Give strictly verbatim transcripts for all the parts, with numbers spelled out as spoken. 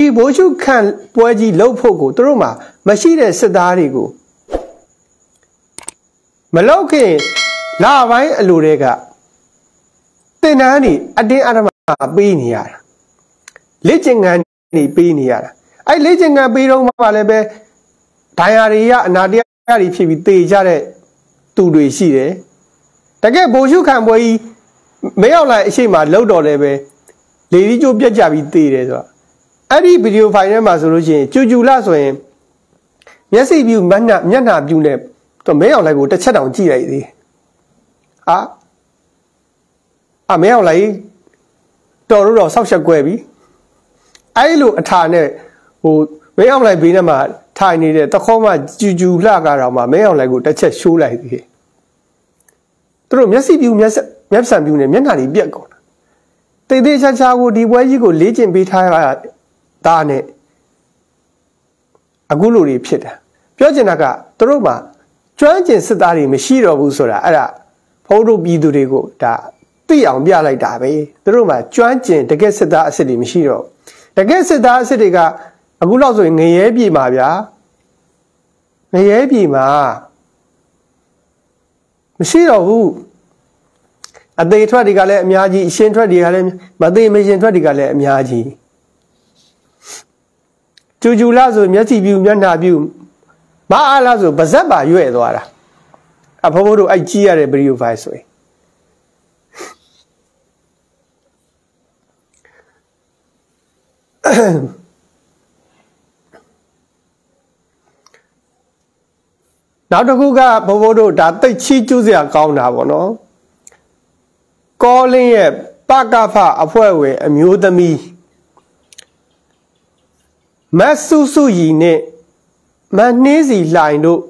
ဘိုးချုပ်ခန့်ပွဲကြီးလှုပ်ဖို့ကိုသူတို့မှာမရှိတဲ့စစ်သားတွေကိုမလောက်ခင်လာပိုင်းအလိုတွေကတင်တန်းနေအတင်းအဓမ္မပေးနေရတာလက်ကျင်ငံနေပေးနေရတာအဲ့လက်ကျင်ငံပေးတော့မှလည်းပဲဒိုင်ယာတွေရအနာတရားတွေဖြစ်ပြီးတေကြတဲ့သူတွေရှိတယ်တကယ်ဘိုးချုပ်ခန့်ပွဲကြီးမရောက်လိုက်အရှိမလှုပ်တော်လည်းပဲလေဒီကျိုးပြတ်ကြပြီးတေတယ်ဆိုတော့အဲ့ဒီဗီဒီယိုဖိုင်ထဲမှာဆိုလို့ရှိရင်ကျူကျူလာဆိုရင်မျက်စိပြူမျက်နှာမျက်နှာပြူနဲ့တော့မဲအောင်လိုက်ကိုတစ်ချက်တောင်ကြည့်လိုက်သေးဟာအမဲအောင်လိုက်တော်တော့တော့ဆောက်ချက်ကွဲပြီအဲ့လိုအထာနဲ့ဟိုမဲအောင်လိုက်ဘေးထဲမှာထိုင်နေတဲ့တခေါမှကျူကျူလှကတော့မှမဲအောင်လိုက်ကိုတစ်ချက်ရှိုးလိုက်သေးသူတို့မျက်စိပြူမျက်မျက်စံပြူနဲ့မျက်နှာတွေပြက်ကုန်တာတေသေးချာချာကိုဒီပွဲကြီးကိုလေ့ကျင့်ပေးထားရတာနဲ့အခုလိုတွေဖြစ်တာပြောချင်တာကသူတို့မှာကျွမ်းကျင်စစ်သားတွေမရှိတော့ဘူးဆိုတာအဲ့ဒါဘုန်းတို့ပြည်သူတွေကိုဒါသိအောင်ပြလိုက်တာပဲသူတို့မှာကျွမ်းကျင်တကယ်စစ်သားအစ်စ်တွေမရှိတော့တကယ်စစ်သားအစ်စ်တွေကအခုလောက်ဆိုရင်ငရဲပြည်မှာဗျာငရဲပြည်မှာမရှိတော့ဘူးအသေးထွက်တွေကလည်းအများကြီးအရှင်ထွက်တွေကလည်းမသေးမရှင်ထွက်တွေကလည်းအများကြီးကျူကျူလာဆိုမျက်စိပြူမျက်နှာပြူမအားလားဆိုပါဇက်ပါရွဲ့သွားတာအဖိုးဖိုးတို့အဲ့ကြီးရတဲ့ဗီဒီယိုဖိုင်ဆိုရင်နောက်တစ်ခုကဘိုးဘိုးတို့ဒါတိတ်ချီးကျူးစရာကောင်းတာပေါ့နော်ကောလင်းရဲ့ပကဖအဖွဲ့ဝင်အမျိုးသမီးမဆူဆူရီနဲ့မနှင်းစီလှိုင်တို့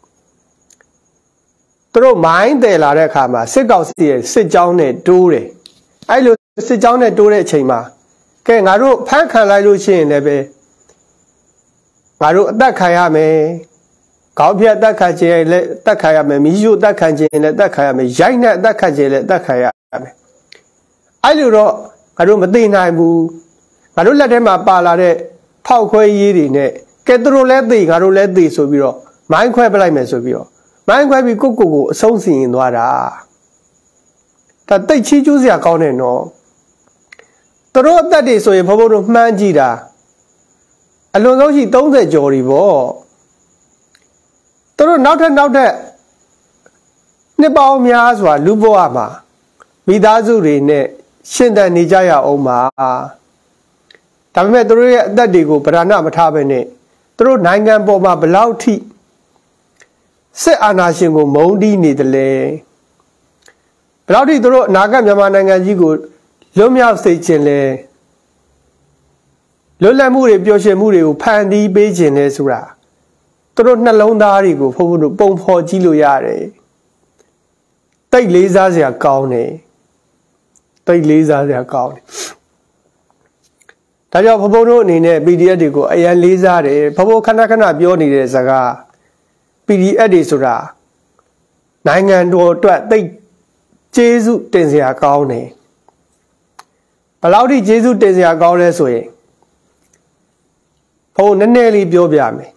သူတို့မိုင်းတယ်လာတဲ့အခါမှာစစ်ကောက်စီရဲ့စစ်ကြောင်းနဲ့တိုးတယ်အဲ့လိုစစ်ကြောင်းနဲ့တိုးတဲ့အချိန်မှာကဲငါတို့ဖမ်းခံလိုက်လို့ရှိရင်လည်းပဲငါတို့အသက်ခံရမယ်ခေါင်းပြတ်အသက်ခံခြင်းလည်းအသက်ခံရမယ်မီးရှို့အသက်ခံခြင်းလည်းအသက်ခံရမယ်ရိုက်နဲ့အသက်ခံခြင်းလည်းအသက်ခံရမယ်အဲ့လိုတော့ငါတို့မသိနိုင်ဘူးငါတို့လက်ထဲမှာပါလာတဲ့ဖောက်ခွဲရေးတွေနဲ့ကဲသူတို့လည်းသိငါတို့လည်းသိဆိုပြီးတော့မိုင်းခွဲပလိုက်မယ်ဆိုပြီးတော့မိုင်းခွဲပြီးကိုကိုကိုအဆုံးစီရင်သွားတာဒါတိတ်ချီးကျူးစရာကောင်းတယ်နော်သူတို့အသက်တွေဆိုရင်ဘုံဘုံတို့မှန်းကြည့်တာအလွန်ဆုံးရှိသုံးဆယ်ကျော်ပြီပေါ့သူတို့နောက်ထပ်နောက်ထပ်နှစ်ပေါင်းများစွာလူဘဝမှာမိသားစုတွေနဲ့ရှင်သန်နေကြရအောင်ပါဒါပေမဲ့သူတို့ရဲ့အသက်တွေကိုဗราဏမထားဘဲနဲ့သူတို့နိုင်ငံပေါ်မှာဘလောက်ထိစစ်အာဏာရှင်ကိုမုန်းတီးနေတယ်လဲဘလောက်ထိသူတို့အနာဂတ်မြန်မာနိုင်ငံကြီးကိုလွတ်မြောက်စေခြင်းလဲလွတ်လပ်မှုတွေပျော်ရွှင်မှုတွေကိုဖန်တီးပေးခြင်းလဲဆိုတာသူတို့နှလုံးသားတွေကိုဘုန်းဘုန်းတို့ပုံဖော်ကြည့်လို့ရတယ်တိတ်လေးစားစရာကောင်းတယ်တိတ်လေးစားစရာကောင်းတယ်ဒါကြောင့်ဘုံဘုံတို့အနေနဲ့ ပီ ဒီ အက်ဖ် တွေကိုအရင်လေးစားတယ်ဘုံဘုံခဏခဏပြောနေတဲ့စကား ပီ ဒီ အက်ဖ် တွေဆိုတာနိုင်ငံတော်အတွက်သိကျေးဇူးတင်စရာကောင်းတယ်ဘယ်လောက်ထိကျေးဇူးတင်စရာကောင်းလဲဆိုရင်ဘုံနည်းနည်းလေးပြောပြမယ်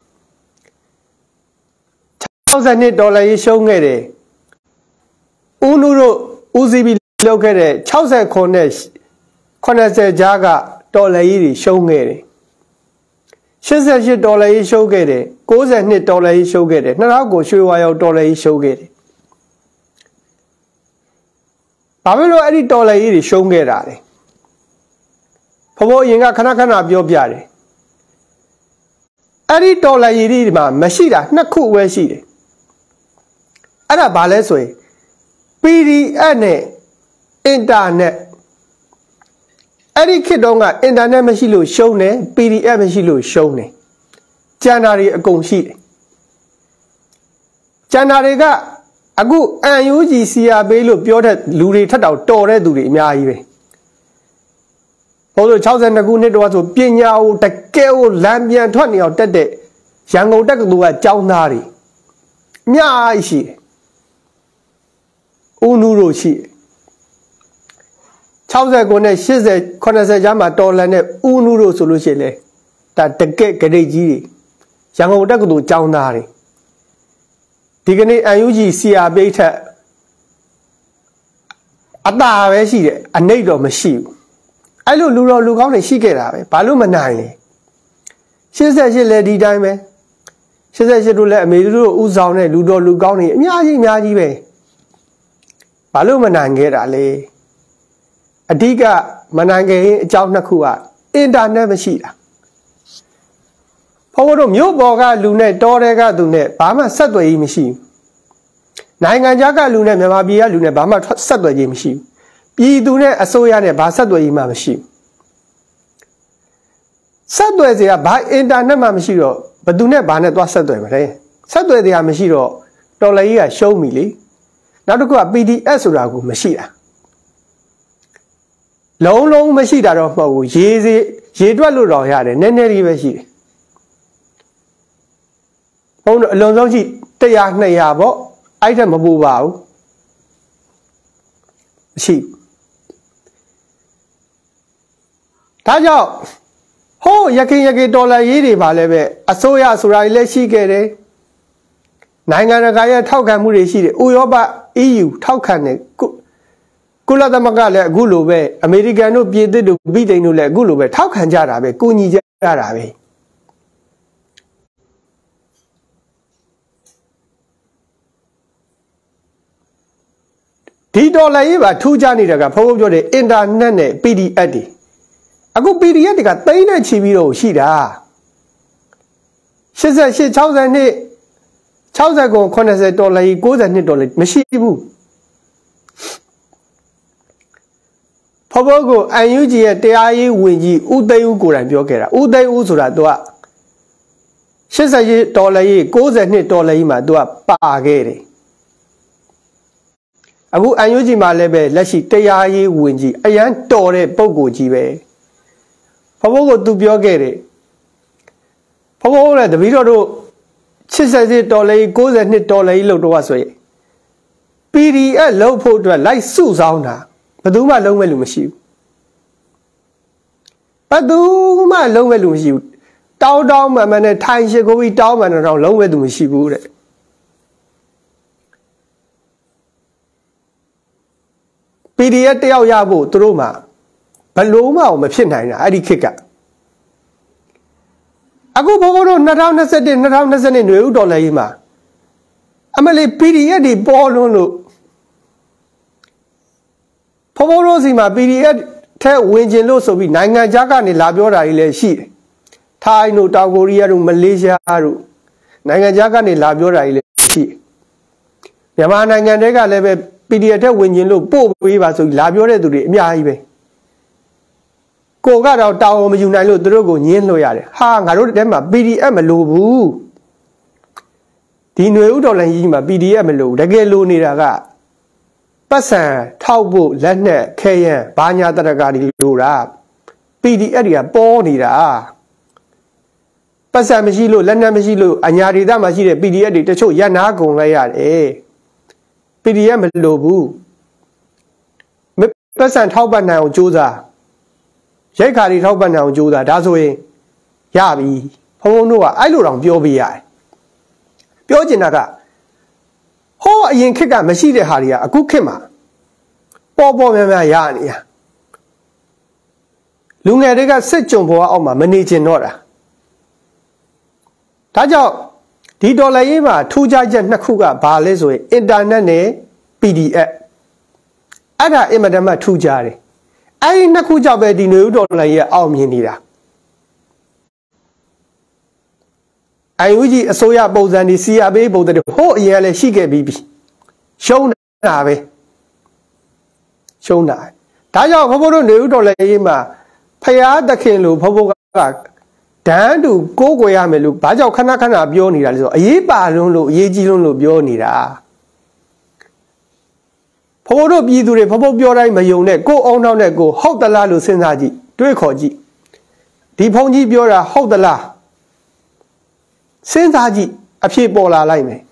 ၆၀နှစ်ဒေါ်လာရေးရှုံးခဲ့တယ်ဦးနုတို့ဦးစီးပြီးလုပ်ခဲ့တဲ့၆၉နဲ့၇၀ကြားကဒေါ်လာရေးတွေရှုံးခဲ့တယ်၈၈ဒေါ်လာရေးရှုံးခဲ့တယ်၉၂ဒေါ်လာရေးရှုံးခဲ့တယ်၂၀၀၀ကိုရွှေဝါရောက်ဒေါ်လာရေးရှုံးခဲ့တယ်ဘာဖြစ်လို့အဲ့ဒီဒေါ်လာရေးတွေရှုံးခဲ့တာလဲဘဘအရင်ကခဏခဏပြောပြတယ်အဲ့ဒီဒေါ်လာရေးတွေမှာမရှိတာနှစ်ခုပဲရှိတယ်အဲ့ဒါဘာလဲဆိုရင် ပီ ဒီ အက်ဖ် နဲ့အင်တာနက်အဲ့ဒီခေတ်တုန်းကအင်တာနက်မရှိလို့ရှုံးတယ် ပီ ဒီ အက်ဖ် မရှိလို့ရှုံးတယ်ကျန်တာတွေအကုန်ရှိတယ်ကျန်တာတွေကအခု အန် ယူ ဂျီ စီ အာ ပေးလို့ပြောတဲ့လူတွေထက်တောင်တော်တဲ့သူတွေအများကြီးပဲဘို့လို့၆၂ခုနှစ်တော့ဆိုပညာကိုတကယ်ကိုလမ်းပြန်ထွက်နေအောင်တက်တဲ့ရန်ကုန်တက္ကသိုလ်ကကျောင်းသားတွေအများကြီးရှိတယ်ဦးနုတို့ရှိတယ် 69နဲ့80 80ကြားမှာတော်လန်တဲ့ဦးနုတို့ဆိုလို့ရှိရင်လေဒါတကယ့်ဂရိတ်ကြီးတွေရန်ကုန်တက္ကသိုလ်ကျောင်းသားတွေဒီကနေ့ အန် ယူ ဂျီ စီ အာ ပိတ်ထက်အတာပဲရှိတယ်အနှိတ်တော့မရှိဘူးအဲ့လိုလူတော်လူကောင်းတွေရှိခဲ့တာပဲဘာလို့မနိုင်လဲ88လည်းဒီတိုင်းပဲ88တို့လည်းအမေတို့ဥဆောင်တဲ့လူတော်လူကောင်းတွေအများကြီးအများကြီးပဲဘာလို့မနိုင်ခဲ့တာလဲအဓိကမနိုင်ခဲ့ရင်အကြောင်းနှစ်ခုကအင်တာနက်မရှိတာဘုန်းဘုန်းတို့မြို့ပေါ်ကလူနဲ့တောထဲကသူနဲ့ဘာမှဆက်သွယ်ရေးမရှိဘူးနိုင်ငံခြားကလူနဲ့မြန်မာပြည်ကလူနဲ့ဘာမှဆက်သွယ်ရေးမရှိဘူးပြည်သူနဲ့အစိုးရနဲ့ဘာဆက်သွယ်ရေးမှမရှိဘူးဆက်သွယ်စရာဘာအင်တာနက်မှမရှိတော့ဘယ်သူနဲ့ဘာနဲ့သွားဆက်သွယ်မလဲဆက်သွယ်စရာမရှိတော့တော်လည်းကြီးကရှုံးပြီလေနောက်တစ်ခုက ပီ ဒီ အက်ဖ် ဆိုတာကိုမရှိတာလုံးလုံးမရှိတာတော့မဟုတ်ဘူးရေးစေးရေးတွက်လို့တော့ရတယ်နည်းနည်းလေးပဲရှိတယ်ဘုန်းတို့အလုံးစုံရှိ100 200ပေါ့အဲ့ထက်မပူပါဘူးမရှိဒါကြောင့်ဟိုးရခင်ရခင်ဒေါ်လာရေးတွေပါလဲပဲအစိုးရဆိုတာလည်းရှိခဲ့တယ်နိုင်ငံတကာရဲ့ထောက်ခံမှုတွေရှိတယ်ဥရောပ အီးယူ ထောက်ခံတယ်ကုလသမဂ္ဂလည်းအခုလိုပဲအမေရိကန်တို့ပြည်သစ်တို့ဗြိတိန်တို့လည်းအခုလိုပဲထောက်ခံကြတာပဲကူညီကြတာပဲဒီဒေါ်လာရေးပါထူးခြားနေတာကဘုန်းဘုန်းပြောတယ်အင်တာနက်နဲ့ ပီ ဒီ အက်ဖ် တွေအခု ပီ ဒီ အက်ဖ် တွေကသိန်းနဲ့ချီပြီးတော့ရှိတာ88 60နှစ်60ကုန်80ဒေါ်လာကြီး92ဒေါ်လာမရှိဘူးဘုန်းဘုန်းကို အန် ယူ ဂျီ ရဲ့တရားရေးဝန်ကြီးဦးသိန်းဦးကိုယ်တိုင်ပြောခဲ့တာဦးသိန်းဦးဆိုတာသူက88ဒေါ်လာကြီး92ဒေါ်လာကြီးမှာသူကပါခဲ့တယ်အခု အန် ယူ ဂျီ မှာလည်းပဲလက်ရှိတရားရေးဝန်ကြီးအရန်တော်တဲ့ပုံကိုကြီးပဲဘုန်းဘုန်းကိုသူပြောခဲ့တယ်ဘုန်းဘုန်းလည်းတပည့်တော်တို့88ဒေါ်လာကြီး92ဒေါ်လာကြီးလို့တော့ဆိုရင် ပီ ဒီ အက်ဖ် လုပ်ဖို့အတွက်လိုက်စုဆောင်းတာဘယ်သူမှလုံးမဲ့လူမရှိဘူးဘယ်သူမှလုံးမဲ့လူမရှိဘူးတောင်းတောင်းမှန်မှန်နဲ့ထိုင်ရှိကိုပြီးတောင်းမှန်တော့လုံးမဲ့သူမရှိဘူးတဲ့ပီ ဒီ အက်ဖ် တယောက်ရဖို့သူတို့မှဘလို့မှမဖြစ်နိုင်တာအဲ့ဒီခေတ်ကအခုဘိုးဘိုးတို့2021 2022ຫນွေဥဒေါ်လာကြီးမှာအမလီ ပီ ဒီ အက်ဖ် တွေပေါ်လွန်းလို့ဘိုးဘိုးတို့စီမှာ ပီ ဒီ အက်ဖ် ထဲဝင်ကျင်လို့ဆိုပြီးနိုင်ငံခြားကနေလာပြောတာတွေလည်းရှိတယ်ထိုင်းတို့တောင်ကိုရီးယားတို့မလေးရှားတို့နိုင်ငံခြားကနေလာပြောတာတွေလည်းရှိတယ်မြန်မာနိုင်ငံတွေကလည်းပဲ ပီ ဒီ အက်ဖ် ထဲဝင်ကျင်လို့ပို့ပေးပါဆိုပြီးလာပြောတဲ့သူတွေအများကြီးပဲကိုကတော့တောင်းမယူနိုင်လို့သူတို့ကိုညင်းလို့ရတယ်ဟာငါတို့တဲမှာ ပီ ဒီ အက်ဖ် မလိုဘူးဒီຫນွေဥဒေါ်လာကြီးမှာ ပီ ဒီ အက်ဖ် မလိုဘူးတကယ်လိုနေတာကပတ်စံထောက်ဖို့လက်နဲ့ခဲရန်ဘာညာတရကာတွေလိုတာ ပီ ဒီ အက်ဖ် တွေကပေါ်နေတာပတ်စံမရှိလို့လက်နဲ့မရှိလို့အညာဒေသမှာရှိတဲ့ ပီ ဒီ အက်ဖ် တွေတချို့ရနာကုန်လိုက်ရတယ် ပီ ဒီ အက်ဖ် မလိုဘူးပတ်စံထောက်ပတ်နိုင်အောင်ကြိုးစားရိုက်ခါတွေထောက်ပတ်နိုင်အောင်ကြိုးစားဒါဆိုရင်ရပြီဘုံဘုံတို့ကအဲ့လိုတောင်ပြောပြရတယ်ပြောချင်တာကဟောအရင်ခေတ်ကမရှိတဲ့ဟာတွေကအခုခေတ်မှာပေါ်ပေါ်များများရနေရလူငယ်တွေကစစ်ကြုံဘဝအောက်မှာမနေချင်တော့တာဒါကြောင့်ဒီဒေါ်လာရေးမှာထူးခြားချက်နှစ်ခုကဘာလဲဆိုရင်အင်တာနက်နဲ့ ပီ ဒီ အက်ဖ် အဲ့ဒါအင်မတန်မှထူးခြားတယ်အဲ့ဒီနှစ်ခုကြောင့်ပဲဒီຫນွေဥဒေါ်လာရေးအောင်မြင်နေတာအန် ယူ ဂျီ အစိုးရပုံစံဒီ စီ အာ ပိတ်ပုံစံတွေဟိုးအရင်လည်းရှိခဲ့ပြီးပြီရှုံးတာပဲရှုံးတာဒါကြောင့်ဘုဘတို့ຫນွေဥဒေါ်လာရေးမှာဖရာသခင်လို့ဘုဘကဒန်းတူကိုးကွယ်ရမယ်လို့ဘာကြောင့်ခဏခဏပြောနေတာလဲဆိုအရေးပါလွန်းလို့အရေးကြီးလွန်းလို့ပြောနေတာဘုဘတို့ပြည်သူတွေဘုဘပြောတိုင်းမယုံနဲ့ကိုအောင်နောက်နဲ့ကိုဟုတ်သလားလို့စဉ်းစားကြည့်တွေးခေါ်ကြည့်ဒီဘုန်းကြီးပြောတာဟုတ်သလားစဉ်းစားကြည့်အဖြစ်ပေါ်လာလိုက်မယ်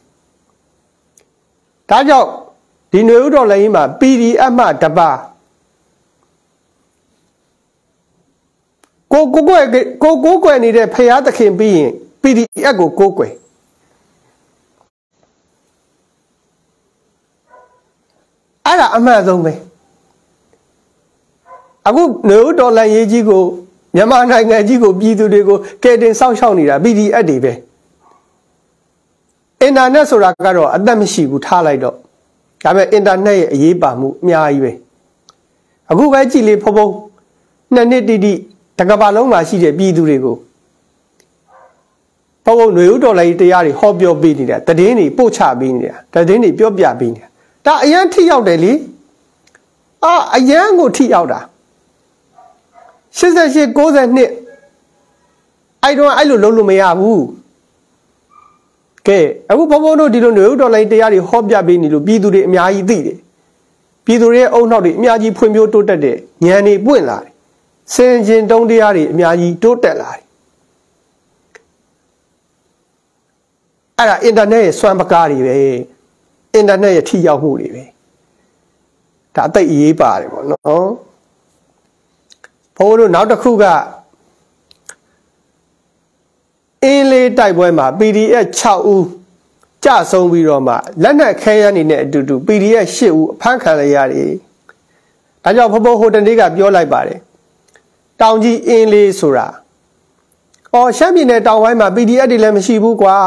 ဒါကြောင့်ဒီຫນွေဥဒေါ်လာရေးမှာ ပီ ဒီ အက်ဖ် မှတပါကိုကိုကွယ်ကိုကိုကွယ်နေတဲ့ဖျားသခင်ပြီးရင် P D F ကိုကိုကွယ်အဲ့ဒါအမှန်ဆုံးပဲအခုနေဦးတော်လှန်ရေးကြီးကိုမြန်မာနိုင်ငံကြီးကိုပြည်သူတွေကိုကဲတင်စောင့်ရှောက်နေတာ P D F တွေပဲအင်တာနက်ဆိုတာကတော့အသက်မရှိဘူးထားလိုက်တော့ဒါပေမဲ့အင်တာနက်ရဲ့အရေးပါမှုအများကြီးပဲအခုပဲကြည့်လေဖုံဖုံနှစ်နှစ်တိတိတကဘာလုံးမှာရှိတဲ့ပြည်သူတွေကိုဖုံဖုံຫນွေဦးတော်လှန်ရေးတရားတွေဟောပြောပေးနေတာတည်င်းတွေပို့ချပေးနေတာတည်င်းတွေပြောပြပေးနေတာဒါအရန်ထိရောက်တယ်လေအာအရန်ကိုထိရောက်တာရှစ်ဆယ့်ရှစ် ကိုးဆယ်နှစ်အဲ့တော့အဲ့လိုလုံးလို့မရဘူးကဲအခုဘုံဘုံတို့ဒီလိုຫນွေဦးတော်လှန်ရေးတရားတွေဟောပြပေးနေလို့ပြည်သူတွေအများကြီးသိတယ်ပြည်သူတွေရဲ့အုံနောက်တွေအများကြီးဖွံ့ဖြိုးတိုးတက်တဲ့ဉာဏ်တွေပွင့်လာတယ်စင်ကျင်တုံးတရားတွေအများကြီးတိုးတက်လာတယ်အဲ့ဒါအင်တာနက်ရဲ့စွမ်းပကားတွေပဲအင်တာနက်ရဲ့ထိရောက်မှုတွေပဲဒါအသိအရေးပါတယ်ပေါ့နော်ဘိုးတို့နောက်တစ်ခုကအင်းလေးတိုက်ပွဲမှာ P D F ၆ ဦးကြဆုံးပြီးတော့မှလက်နက်ခဲယမ်းတွေနဲ့အတူတူ P D F ၈ ဦးအဖမ်းခံရရတယ်ဒါကြောင့်ဘဘဟိုတနေ့ကပြောလိုက်ပါတယ်တောင်ကြီးအင်းလေးဆိုတာအော်ရှမ်းပြည်နယ်တောင်ပိုင်းမှာ P D F တွေလည်းမရှိဘူးကွာ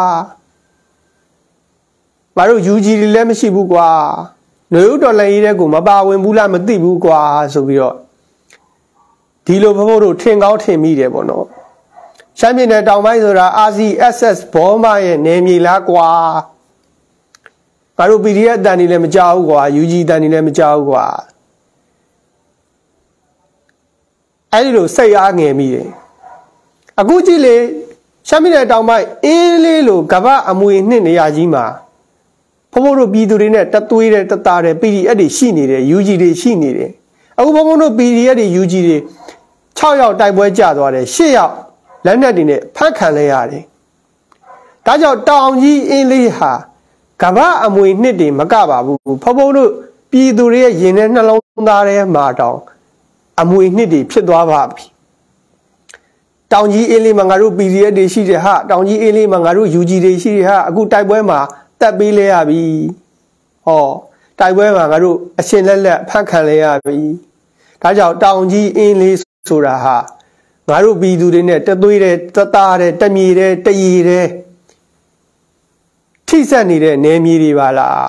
မတို့ U G တွေလည်းမရှိဘူးကွာຫນွေဦးတော်လှန်ရေးတဲ့ကိုမပါဝင်ဘူးလားမသိဘူးကွာဆိုပြီးတော့ဒီလိုဘဘတို့ထင်ကောင်းထင်မိတယ်ပေါ့နော်ရှမ်းပြည်နယ်တောင်ပိုင်းဆိုတာ R C S S ဘောမရဲ့နယ်မြေလားကွာငါတို့ P D F တန်နေလည်းမကြောက်ဘူးကွာ U G တန်နေလည်းမကြောက်ဘူးကွာအဲ့ဒီလိုစိတ်အားငယ်မိတယ်အခုကြည့်လေရှမ်းပြည်နယ်တောင်ပိုင်းအင်းလေးလိုကမ္ဘာအမွေနှစ်နေရာကြီးမှာဘဘတို့ပြည်သူတွေနဲ့တသွေးတဲ့တသားတဲ့ P D F တွေရှိနေတယ် U G တွေရှိနေတယ်အခုဘဘတို့ P D F တွေ U G တွေ၆ယောက်တိုက်ပွဲကြသွားတယ်၈ယောက်လက်နက်တွေနဲ့ဖတ်ခံလဲရတယ်ဒါကြောင့်တောင်ကြီးအင်းလေးဟာကမ္ဘာအမွေနှစ်တွေမကပါဘူးဖဖုံတို့ပြည်သူတွေရဲ့ရင်ထဲနှလုံးသားထဲမှာတောင်အမွေနှစ်တွေဖြစ်သွားပါပြီတောင်ကြီးအင်းလေးမှာငါတို့ P D F တွေရှိတယ်ဟာတောင်ကြီးအင်းလေးမှာငါတို့ U G တွေရှိတယ်ဟာအခုတိုက်ပွဲမှာတက်ပေးလဲရပြီဟောတိုက်ပွဲမှာငါတို့အရှင်လက်လက်ဖတ်ခံလဲရပြီဒါကြောင့်တောင်ကြီးအင်းလေးဆိုတာဟာငါတို့ပြည်သူတွေနဲ့တသွေးတဲ့တသားတဲ့တမြေတဲ့တရီတဲ့ထိဆက်နေတဲ့နယ်မြေတွေပါလား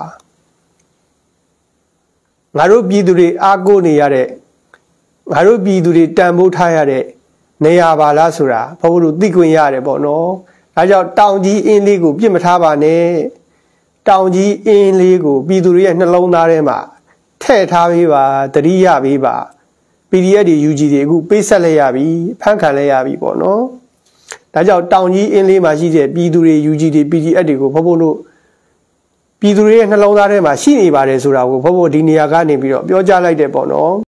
ငါတို့ပြည်သူတွေအားကိုးနေရတဲ့ငါတို့ပြည်သူတွေတန်ဖိုးထားရတဲ့နေရာပါလားဆိုတာဘုရားတို့သိခွင့်ရတယ်ပေါ့နော်ဒါကြောင့်တောင်ကြီးအင်းလေးကိုပြစ်မထားပါနဲ့တောင်ကြီးအင်းလေးကိုပြည်သူတွေရဲ့နှလုံးသားထဲမှာထည့်ထားပေးပါတတိယပေးပါP D F တွေ U G တွေအခုပေးဆက်လဲရပြီဖန်ခံလဲရပြီပေါ့နော်ဒါကြောင့်တောင်ကြီးအင်းလေးမှာရှိတဲ့ပြည်သူတွေ U G တွေ P D F တွေကိုဘုဖို့တို့ပြည်သူတွေရဲ့နှလုံးသားထဲမှာရှိနေပါတယ်ဆိုတာကိုဘုဖို့ဒီနေရာကနေပြီးတော့ပြောကြားလိုက်တယ်ပေါ့နော်